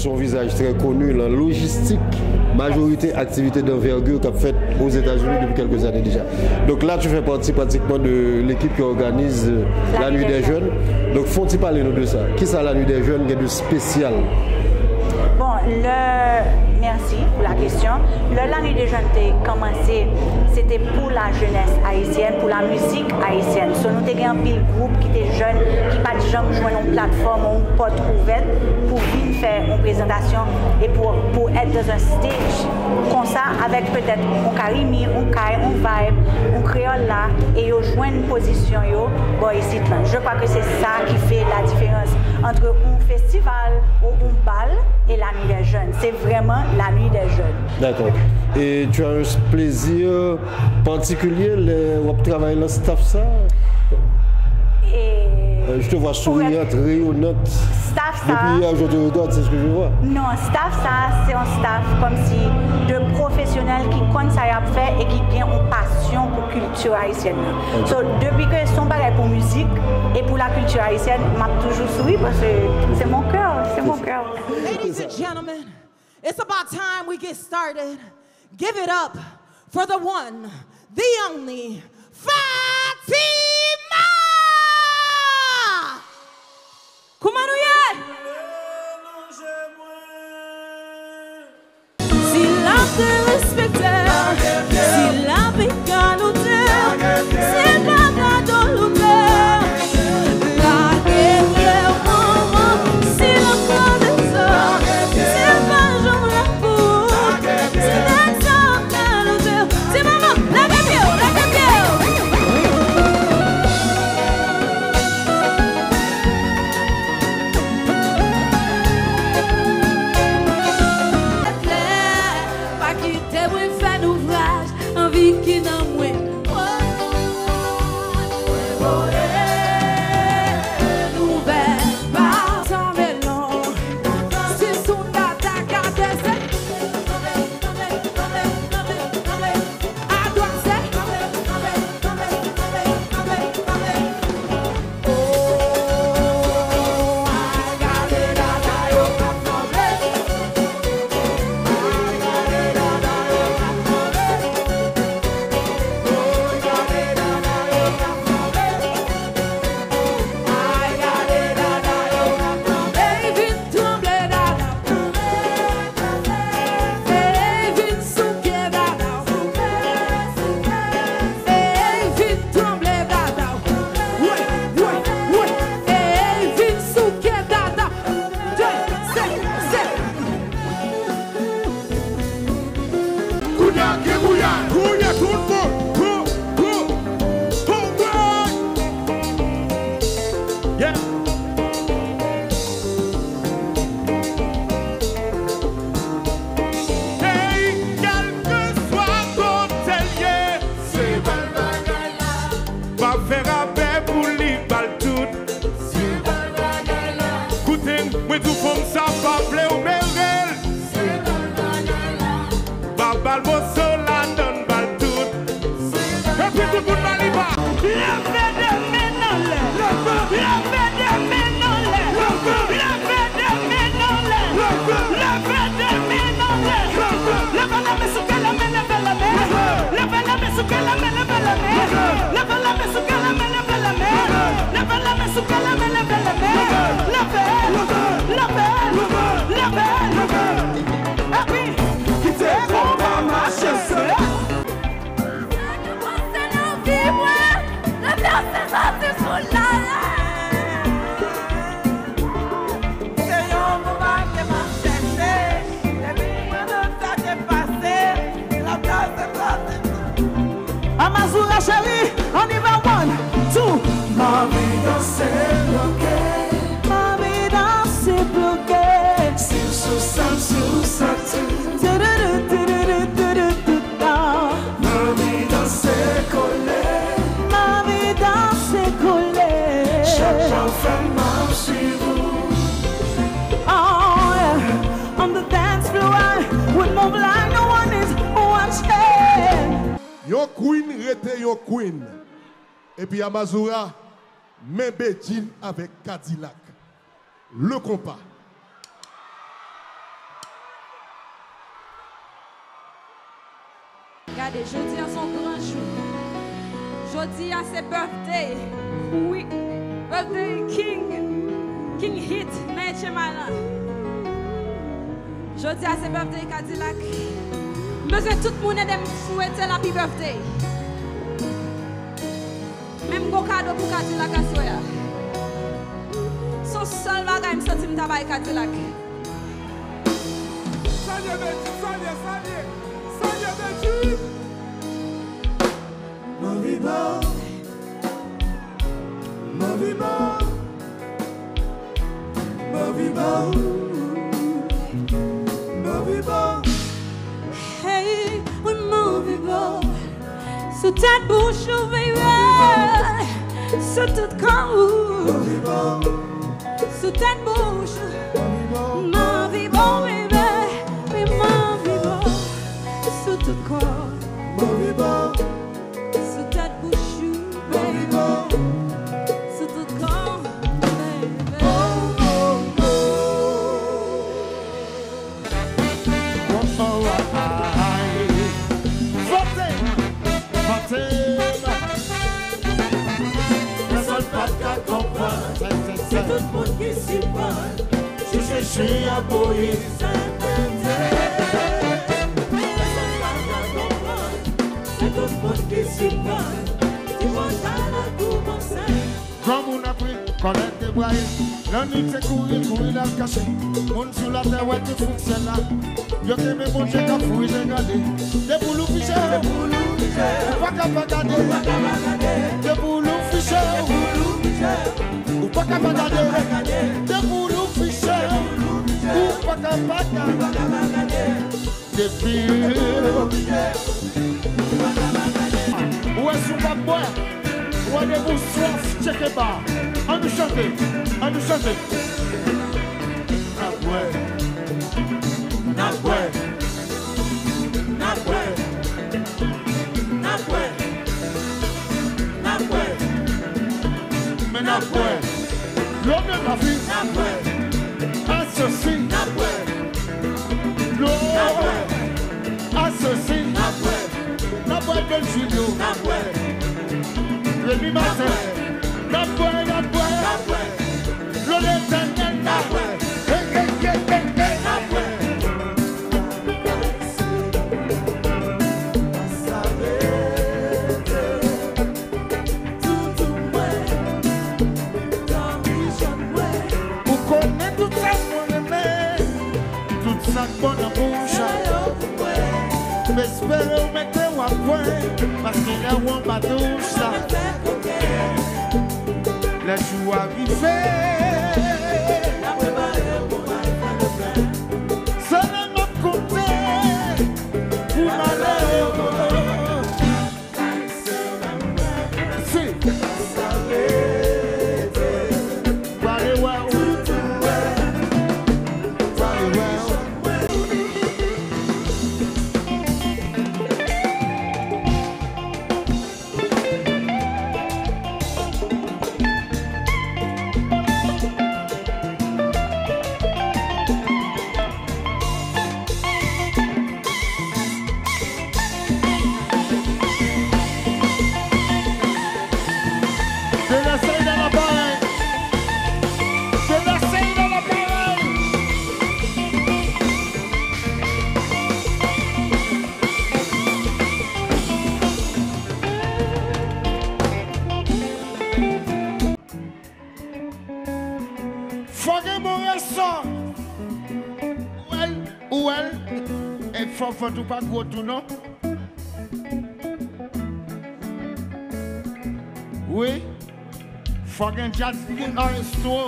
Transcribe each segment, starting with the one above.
son visage très connu, la logistique, majorité activité d'envergure qu'a fait aux États-Unis depuis quelques années déjà. Donc là, tu fais partie pratiquement de l'équipe qui organise la Nuit des Jeunes. Donc, faut-il parler nous de ça? Qui ça, la Nuit des Jeunes, qui est de spécial? Bon, merci pour la question. La Nuit des Jeunes a commencé, c'était pour la jeunesse haïtienne, pour la musique haïtienne. So, nous avons un pile groupe qui était jeune, qui n'a pas jamais joué une plateforme ou une porte ouverte pour venir faire une présentation et pour être dans un stage comme ça, avec peut-être un carimi, un caille, un vibe, un créole là, et ils jouent une position, bon, ici, là. Je crois que c'est ça qui fait la différence entre un festival ou un bal et la Nuit des Jeunes. C'est vraiment la Nuit des Jeunes. D'accord. Et tu as un plaisir particulier de travailler dans le staff ça? Je te vois souriante, rayonnante. Staff ça. Depuis hier, je te regarde, c'est ce que je vois. Non, staff ça, c'est un staff comme si de professionnels qui connaissent ça à faire et qui ont une passion pour la culture haïtienne. Okay. So, depuis que son bagage pour musique et pour la culture haïtienne, m'a toujours souri parce que c'est mon cœur, c'est mon cœur. Ladies and gentlemen, it's about time we get started. Give it up for the one, the only, Fatima! Comment nous y est? Si la te respecte, si la pica l'auteur, si la gâteau l'auteur, la guerre maman, si la connaisseur, si la jambe la peau, si la jambe l'auteur, si maman, la guerre, la guerre. Amazoura chérie, on y va, 1, 2. Ma vie dans ses bloqués, ma vie dans ses bloqués. C'est sous ça, ma vie dans ses collés, ma vie dans ses collés. Chaque jour fait mal sur vous. Oh yeah, on the dance floor, we move like no one is watching. Yon queen rete yon queen. Et puis Amazoura, Membedjin avec Cadillac. Le compas. Regardez, jeudi à son grand jour. Jeudi à ses birthday. Oui. Birthday King Hit, Meche Malan. Jeudi à ses birthday Cadillac. Besoin tout le monde de souhaiter la happy birthday. Même go cadeau pour Cadillac à soya. Son seul bagage me senti me travailler Cadillac. Salut Betty. Hey, we movable. Sous ta bouche ouverte, sous tout corps. Sous ta bouche, movable, baby, we movable. Sous tout corps. Sous ta bouche, baby, sous tout corps, baby. C'est tout le monde qui s'y parle. Je cherche à boyer c'est tout le monde qui s'y parle. Tu manges à la tour mon comme on a pris, connaître des boyaux. L'ennui c'est courir la cacher. Mon sous la terre, ouais, tu fonctionnes là. Yo que me mon chèque à fouiller, regarder. Des boulous fichés, ou pas qu'à regarder. Des boulous fichés, ou pas qu'à regarder. Des boulous fichés, ou pas qu'à regarder. Des filles, où est-ce qu'on va boire? Où est-ce soif, check pas. On nous chante. L'homme de ma vie, associe, l'homme, associe, n'aboué de Julio, le mi-matin, n'aboué, l'homme éternel, bonne bouche. J'espère mettre à point parce qu'il y a un badouche. Les jours arrivés. Ça ne m'a compté pour malheur. Si. Faut tout pas gros tout non? Oui, faut qu'un jazz dans le store.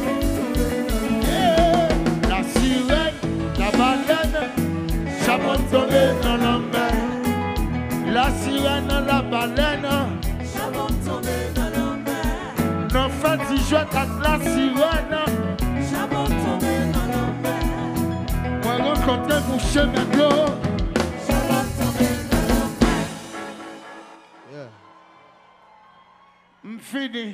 La sirène, la baleine, chapeau tombé dans la mer. La sirène, la baleine, chapeau tombé dans la mer. Non fait si je tâte la sirène, chapeau tombé dans la mer. Moi rencontrer mon chemin d'eau. Fini.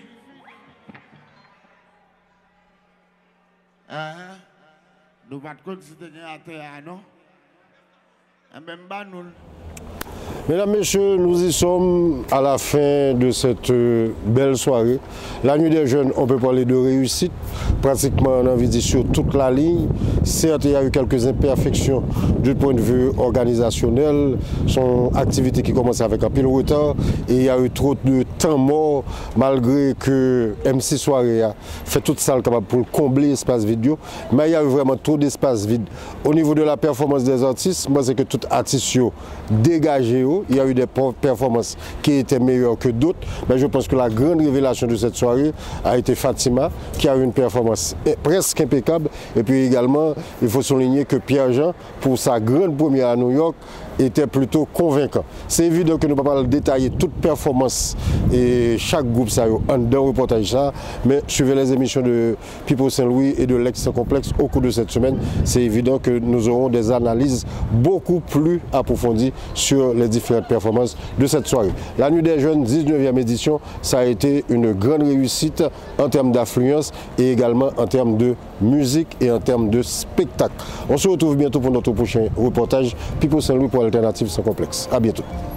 Nous ne pouvons pas considérer à terre, non? Et même pas nous. Mesdames, Messieurs, nous y sommes à la fin de cette belle soirée. La nuit des jeunes, on peut parler de réussite. Pratiquement, on a envie de dire sur toute la ligne. Certes, il y a eu quelques imperfections du point de vue organisationnel. Son activité qui commence avec un pile retard. Et il y a eu trop de temps mort, malgré que MC Soirée a fait toute salle capable pour combler l'espace vidéo. Mais il y a eu vraiment trop d'espace vide. Au niveau de la performance des artistes, moi, c'est que tout artiste dégagé. Il y a eu des performances qui étaient meilleures que d'autres, mais je pense que la grande révélation de cette soirée a été Fatima, qui a eu une performance presque impeccable. Et puis également, il faut souligner que Pierre-Jean, pour sa grande première à New York, était plutôt convaincant. C'est évident que nous ne pouvons pas détailler toute performance et chaque groupe ça en d'un reportage ça, mais suivez les émissions de Pipo Saint-Louis et de l'Ex Complexe au cours de cette semaine. C'est évident que nous aurons des analyses beaucoup plus approfondies sur les différentes performances de cette soirée. La Nuit des Jeunes, 19e édition, ça a été une grande réussite en termes d'affluence et également en termes de musique et en termes de spectacle. On se retrouve bientôt pour notre prochain reportage. Pipo Saint-Louis pour Alternative sans complexe. À bientôt.